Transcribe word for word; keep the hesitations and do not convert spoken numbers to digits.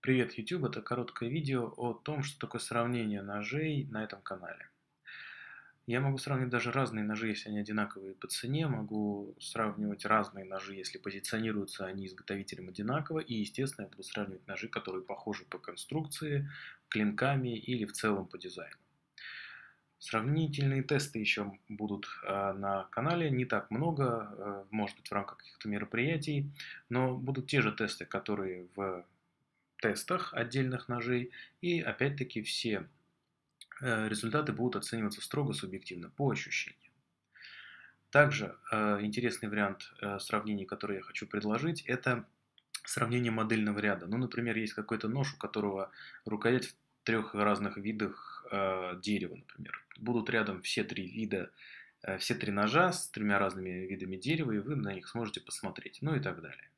Привет, YouTube! Это короткое видео о том, что такое сравнение ножей на этом канале. Я могу сравнивать даже разные ножи, если они одинаковые по цене, могу сравнивать разные ножи, если позиционируются они изготовителем одинаково, и, естественно, я буду сравнивать ножи, которые похожи по конструкции, клинками или в целом по дизайну. Сравнительные тесты еще будут э, на канале, не так много, э, может быть в рамках каких-то мероприятий, но будут те же тесты, которые в тестах отдельных ножей, и опять-таки все э, результаты будут оцениваться строго субъективно, по ощущениям. Также э, интересный вариант э, сравнений, который я хочу предложить, это сравнение модельного ряда. Ну, например, есть какой-то нож, у которого рукоять в трех разных видах э, дерева, например. Будут рядом все три вида, э, все три ножа с тремя разными видами дерева, и вы на них сможете посмотреть, ну и так далее.